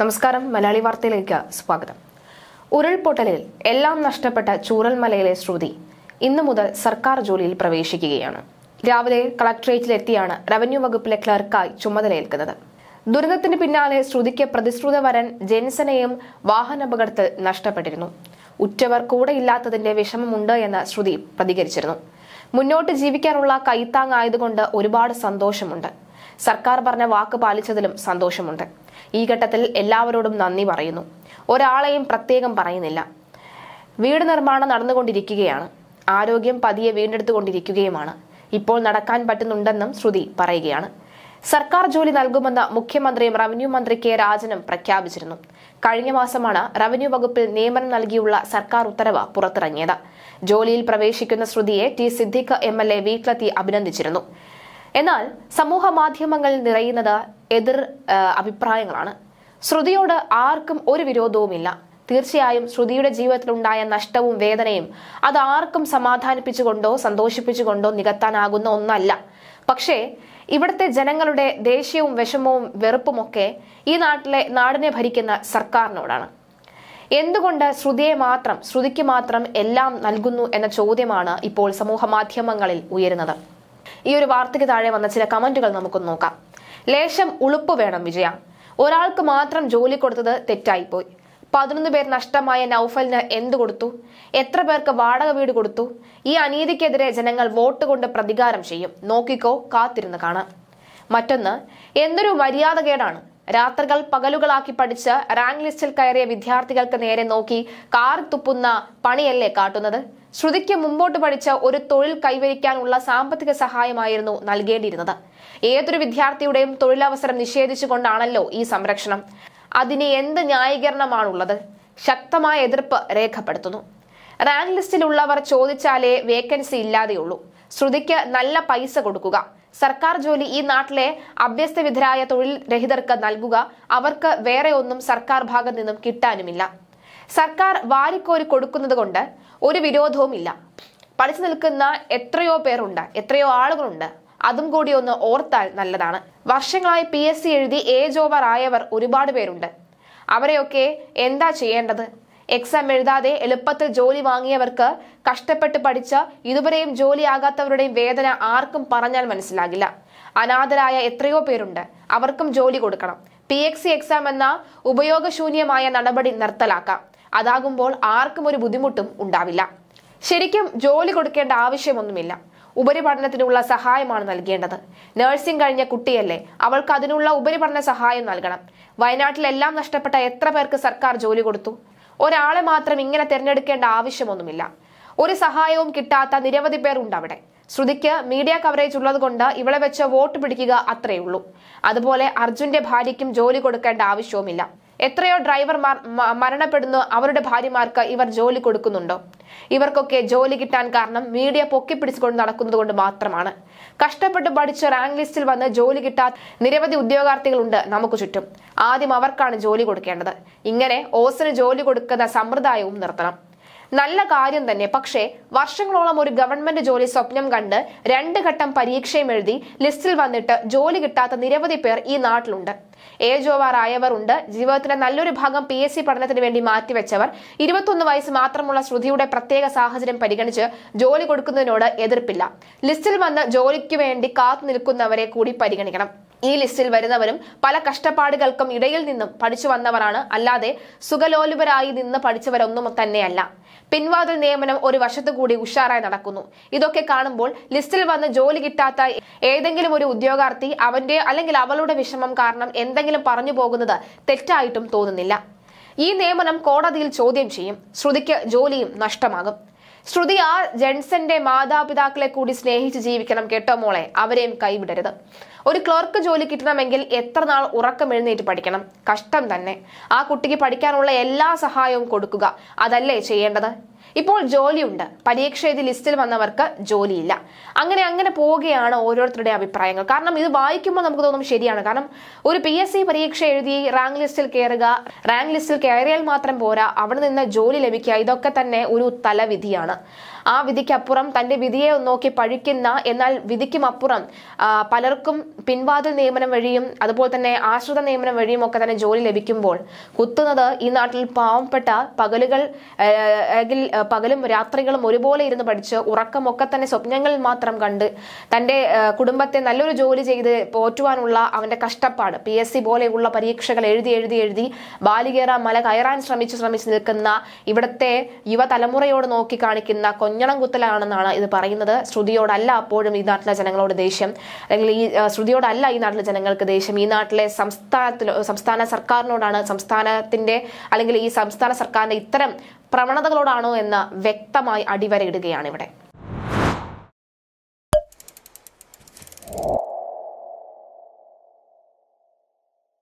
നമസ്കാരം. മലയാളി വാർത്തയിലേക്ക് സ്വാഗതം. ഉരുൾപൊട്ടലിൽ എല്ലാം നഷ്ടപ്പെട്ട ചൂരൽമലയിലെ ശ്രുതി ഇന്നു മുതൽ സർക്കാർ ജോലിയിൽ പ്രവേശിക്കുകയാണ്. രാവിലെ കളക്ടറേറ്റിലെത്തിയാണ് റവന്യൂ വകുപ്പിലെ ക്ലർക്കായി ചുമതലയേൽക്കുന്നത്. ദുരന്തത്തിന് പിന്നാലെ ശ്രുതിക്ക് പ്രതിശ്രുത വരൻ ജെൻസനെയും വാഹനാപകടത്തിൽ നഷ്ടപ്പെട്ടിരുന്നു. ഉറ്റവർ കൂടെയില്ലാത്തതിന്റെ വിഷമമുണ്ട് എന്ന് ശ്രുതി പ്രതികരിച്ചിരുന്നു. മുന്നോട്ട് ജീവിക്കാനുള്ള കൈത്താങ്ങായതുകൊണ്ട് ഒരുപാട് സന്തോഷമുണ്ട്. സർക്കാർ പറഞ്ഞ വാക്ക് പാലിച്ചതിലും സന്തോഷമുണ്ട്. ഈ ഘട്ടത്തിൽ എല്ലാവരോടും നന്ദി പറയുന്നു. ഒരാളെയും പ്രത്യേകം പറയുന്നില്ല. വീട് നിർമ്മാണം നടന്നുകൊണ്ടിരിക്കുകയാണ്. ആരോഗ്യം പതിയെ വീണ്ടെടുത്തുകൊണ്ടിരിക്കുകയുമാണ്. ഇപ്പോൾ നടക്കാൻ പറ്റുന്നുണ്ടെന്നും ശ്രുതി പറയുകയാണ്. സർക്കാർ ജോലി നൽകുമെന്ന് മുഖ്യമന്ത്രിയും റവന്യൂ മന്ത്രി കെ രാജനും പ്രഖ്യാപിച്ചിരുന്നു. കഴിഞ്ഞ മാസമാണ് റവന്യൂ വകുപ്പിൽ നിയമനം നൽകിയുള്ള സർക്കാർ ഉത്തരവ് പുറത്തിറങ്ങിയത്. ജോലിയിൽ പ്രവേശിക്കുന്ന ശ്രുതിയെ ടി സിദ്ദിഖ് MLA വീട്ടിലെത്തി അഭിനന്ദിച്ചിരുന്നു. എന്നാൽ സമൂഹ മാധ്യമങ്ങളിൽ നിറയുന്നത് എതിർ അഭിപ്രായങ്ങളാണ്. ശ്രുതിയോട് ആർക്കും ഒരു വിരോധവുമില്ല. തീർച്ചയായും ശ്രുതിയുടെ ജീവിതത്തിലുണ്ടായ നഷ്ടവും വേദനയും അത് ആർക്കും സമാധാനിപ്പിച്ചുകൊണ്ടോ സന്തോഷിപ്പിച്ചുകൊണ്ടോ നികത്താനാകുന്ന ഒന്നല്ല. പക്ഷേ ഇവിടുത്തെ ജനങ്ങളുടെ ദേഷ്യവും വിഷമവും വെറുപ്പുമൊക്കെ ഈ നാടിനെ ഭരിക്കുന്ന സർക്കാരിനോടാണ്. എന്തുകൊണ്ട് ശ്രുതിക്ക് മാത്രം എല്ലാം നൽകുന്നു എന്ന ചോദ്യമാണ് ഇപ്പോൾ സമൂഹ മാധ്യമങ്ങളിൽ ഉയരുന്നത്. ഈ ഒരു വാർത്തയ്ക്ക് താഴെ വന്ന ചില കമന്റുകൾ നമുക്കൊന്ന് നോക്കാം. ലേശം ഉളുപ്പ് വേണം വിജയ. ഒരാൾക്ക് മാത്രം ജോലി കൊടുത്തത് തെറ്റായിപ്പോയി. 11 പേർ നഷ്ടമായ നൌഫലിന് എന്ത് കൊടുത്തു? എത്ര പേർക്ക് വാടക വീട് കൊടുത്തു? ഈ അനീതിക്കെതിരെ ജനങ്ങൾ വോട്ട് കൊണ്ട് പ്രതികാരം ചെയ്യും. നോക്കിക്കോ, കാത്തിരുന്ന് കാണാം. മറ്റൊന്ന്, എന്തൊരു മര്യാദകേടാണ്. രാത്രികൾ പകലുകളാക്കി പഠിച്ച് റാങ്ക് ലിസ്റ്റിൽ കയറിയ വിദ്യാർത്ഥികൾക്ക് നേരെ നോക്കി കാറി തുപ്പുന്ന പണിയല്ലേ കാട്ടുന്നത്? ശ്രുതിക്ക് മുമ്പോട്ട് പഠിച്ച ഒരു തൊഴിൽ കൈവരിക്കാനുള്ള സാമ്പത്തിക സഹായമായിരുന്നു നൽകേണ്ടിയിരുന്നത്. ഏതൊരു വിദ്യാർത്ഥിയുടെയും തൊഴിലവസരം നിഷേധിച്ചുകൊണ്ടാണല്ലോ ഈ സംരക്ഷണം. അതിന് എന്ത് ന്യായീകരണമാണുള്ളത്? ശക്തമായ എതിർപ്പ് രേഖപ്പെടുത്തുന്നു. റാങ്ക് ലിസ്റ്റിലുള്ളവർ ചോദിച്ചാലേ വേക്കൻസി ഇല്ലാതെയുള്ളൂ. ശ്രുതിക്ക് നല്ല പൈസ കൊടുക്കുക. സർക്കാർ ജോലി ഈ നാട്ടിലെ അഭ്യസ്തവിധരായ തൊഴിൽ രഹിതർക്ക് നൽകുക. അവർക്ക് വേറെ ഒന്നും സർക്കാർ ഭാഗത്ത് നിന്നും കിട്ടാനുമില്ല. സർക്കാർ വാരിക്കോരി കൊടുക്കുന്നത് കൊണ്ട് ഒരു വിരോധവുമില്ല. പഠിച്ചു നിൽക്കുന്ന എത്രയോ പേരുണ്ട്, എത്രയോ ആളുകളുണ്ട്. അതും കൂടി ഒന്ന് ഓർത്താൽ നല്ലതാണ്. വർഷങ്ങളായി PSC എഴുതി ഏജ് ഓവർ ആയവർ ഒരുപാട് പേരുണ്ട്. അവരെയൊക്കെ എന്താ ചെയ്യേണ്ടത്? എക്സാം എഴുതാതെ എളുപ്പത്തിൽ ജോലി വാങ്ങിയവർക്ക്, കഷ്ടപ്പെട്ട് പഠിച്ച ഇതുവരെയും ജോലിയാകാത്തവരുടെയും വേദന ആർക്കും പറഞ്ഞാൽ മനസ്സിലാകില്ല. അനാഥരായ എത്രയോ പേരുണ്ട്. അവർക്കും ജോലി കൊടുക്കണം. PSC എക്സാം എന്ന ഉപയോഗശൂന്യമായ നടപടി നിർത്തലാക്കാം. അതാകുമ്പോൾ ആർക്കും ഒരു ബുദ്ധിമുട്ടും ഉണ്ടാവില്ല. ശരിക്കും ജോലി കൊടുക്കേണ്ട ആവശ്യമൊന്നുമില്ല. ഉപരിപഠനത്തിനുള്ള സഹായമാണ് നൽകേണ്ടത്. നഴ്സിംഗ് കഴിഞ്ഞ കുട്ടിയല്ലേ, അവൾക്ക് അതിനുള്ള ഉപരിപഠന സഹായം നൽകണം. വയനാട്ടിലെല്ലാം നഷ്ടപ്പെട്ട എത്ര പേർക്ക് സർക്കാർ ജോലി കൊടുത്തു? ഒരാളെ മാത്രം ഇങ്ങനെ തിരഞ്ഞെടുക്കേണ്ട ആവശ്യമൊന്നുമില്ല. ഒരു സഹായവും കിട്ടാത്ത നിരവധി പേർ ഉണ്ട് അവിടെ. ശ്രുതിക്ക് മീഡിയ കവറേജ് ഉള്ളത് കൊണ്ട് ഇവളെ വെച്ച് വോട്ട് പിടിക്കുക അത്രയേ ഉള്ളൂ. അതുപോലെ അർജുന്റെ ഭാര്യയ്ക്കും ജോലി കൊടുക്കേണ്ട ആവശ്യവുമില്ല. എത്രയോ ഡ്രൈവർമാർ മരണപ്പെടുന്നു. അവരുടെ ഭാര്യമാർക്ക് ഇവർ ജോലി കൊടുക്കുന്നുണ്ടോ? ഇവർക്കൊക്കെ ജോലി കിട്ടാൻ കാരണം മീഡിയ പൊക്കിപ്പിടിച്ചുകൊണ്ട് നടക്കുന്നത് കൊണ്ട് മാത്രമാണ്. കഷ്ടപ്പെട്ട് പഠിച്ച് റാങ്ക് ലിസ്റ്റിൽ വന്ന് ജോലി കിട്ടാത്ത നിരവധി ഉദ്യോഗാർത്ഥികളുണ്ട് നമുക്ക് ചുറ്റും. ആദ്യം അവർക്കാണ് ജോലി കൊടുക്കേണ്ടത്. ഇങ്ങനെ ഓസിന് ജോലി കൊടുക്കുന്ന സമ്പ്രദായവും നിർത്തണം. നല്ല കാര്യം തന്നെ. പക്ഷേ വർഷങ്ങളോളം ഒരു ഗവൺമെന്റ് ജോലി സ്വപ്നം കണ്ട് 2 ഘട്ടം പരീക്ഷയും എഴുതി ലിസ്റ്റിൽ വന്നിട്ട് ജോലി കിട്ടാത്ത നിരവധി പേർ ഈ നാട്ടിലുണ്ട്. ഏജ് ഓവർ ആയവർ ഉണ്ട്. ജീവിതത്തിന്റെ നല്ലൊരു ഭാഗം PSC പഠനത്തിന് വേണ്ടി മാറ്റിവെച്ചവർ. 21 വയസ്സ് മാത്രമുള്ള ശ്രുതിയുടെ പ്രത്യേക സാഹചര്യം പരിഗണിച്ച് ജോലി കൊടുക്കുന്നതിനോട് എതിർപ്പില്ല. ലിസ്റ്റിൽ വന്ന് ജോലിക്ക് വേണ്ടി കാത്തു നിൽക്കുന്നവരെ കൂടി പരിഗണിക്കണം. ഈ ലിസ്റ്റിൽ വരുന്നവരും പല കഷ്ടപ്പാടുകൾക്കും ഇടയിൽ നിന്നും പഠിച്ചു വന്നവരാണ്. അല്ലാതെ സുഖലോലുപരായി നിന്ന് പഠിച്ചവരൊന്നും തന്നെയല്ല. പിൻവാതിൽ നിയമനം ഒരു വശത്തു കൂടി ഉഷാറായി നടക്കുന്നു. ഇതൊക്കെ കാണുമ്പോൾ ലിസ്റ്റിൽ വന്ന് ജോലി കിട്ടാത്ത ഏതെങ്കിലും ഒരു ഉദ്യോഗാർത്ഥി അവന്റെ അല്ലെങ്കിൽ അവളുടെ വിഷമം കാരണം എന്തെങ്കിലും പറഞ്ഞു പോകുന്നത് തെറ്റായിട്ടും തോന്നുന്നില്ല. ഈ നിയമനം കോടതിയിൽ ചോദ്യം ചെയ്യും. ശ്രുതിക്ക് ജോലിയും നഷ്ടമാകും. ശ്രുതി ആ ജെൻസന്റെ മാതാപിതാക്കളെ കൂടി സ്നേഹിച്ച് ജീവിക്കണം കേട്ടോ മോളെ. അവരെയും കൈവിടരുത്. ഒരു ക്ലർക്ക് ജോലി കിട്ടണമെങ്കിൽ എത്ര നാൾ ഉറക്കം എഴുന്നേറ്റ് പഠിക്കണം? കഷ്ടം തന്നെ. ആ കുട്ടിക്ക് പഠിക്കാനുള്ള എല്ലാ സഹായവും കൊടുക്കുക. അതല്ലേ ചെയ്യേണ്ടത്? ഇപ്പോൾ ജോലിയുണ്ട്. പരീക്ഷ എഴുതി ലിസ്റ്റിൽ വന്നവർക്ക് ജോലിയില്ല. അങ്ങനെ പോവുകയാണ് ഓരോരുത്തരുടെ അഭിപ്രായങ്ങൾ. കാരണം ഇത് വായിക്കുമ്പോൾ നമുക്ക് തോന്നും ശരിയാണ്. കാരണം ഒരു PSC പരീക്ഷ എഴുതി റാങ്ക് ലിസ്റ്റിൽ കയറുക, റാങ്ക് ലിസ്റ്റിൽ കയറിയാൽ മാത്രം പോരാ, അവിടെ നിന്ന് ജോലി ലഭിക്കുക, ഇതൊക്കെ തന്നെ ഒരു തലവിധിയാണ്. ആ വിധിക്കപ്പുറം തന്റെ വിധിയെ നോക്കി പഴിക്കുന്ന, എന്നാൽ വിധിക്കും അപ്പുറം പലർക്കും പിൻവാതിൽ നിയമനം വഴിയും അതുപോലെ തന്നെ ആശ്രിത നിയമനം വഴിയും ഒക്കെ തന്നെ ജോലി ലഭിക്കുമ്പോൾ കുത്തുന്നത് ഈ നാട്ടിൽ പാവപ്പെട്ട പകലും രാത്രികളും ഒരുപോലെ ഇരുന്ന് പഠിച്ച് ഉറക്കമൊക്കെ തന്നെ സ്വപ്നങ്ങളിൽ മാത്രം കണ്ട് തന്റെ കുടുംബത്തെ നല്ലൊരു ജോലി ചെയ്ത് പോറ്റുവാനുള്ള അവന്റെ കഷ്ടപ്പാട്, PSC പോലെയുള്ള പരീക്ഷകൾ എഴുതി ബാലികേറ മല കയറാൻ ശ്രമിച്ച് നിൽക്കുന്ന ഇവിടുത്തെ യുവതലമുറയോട് നോക്കി കാണിക്കുന്ന കൊഞ്ഞണം കുത്തലാണെന്നാണ് ഇത് പറയുന്നത്. ശ്രുതിയോടല്ല അപ്പോഴും ഈ നാട്ടിലെ ജനങ്ങളോട് ദേഷ്യം, അല്ലെങ്കിൽ ഈ ശ്രുതിയോടല്ല ഈ നാട്ടിലെ ജനങ്ങൾക്ക് ദേഷ്യം, ഈ നാട്ടിലെ സംസ്ഥാന സർക്കാരിനോടാണ്, സംസ്ഥാനത്തിന്റെ അല്ലെങ്കിൽ ഈ സംസ്ഥാന സർക്കാരിന്റെ ഇത്തരം പ്രവണതകളോടാണോ എന്ന് വ്യക്തമായി അടിവരയിടുകയാണ് ഇവിടെ.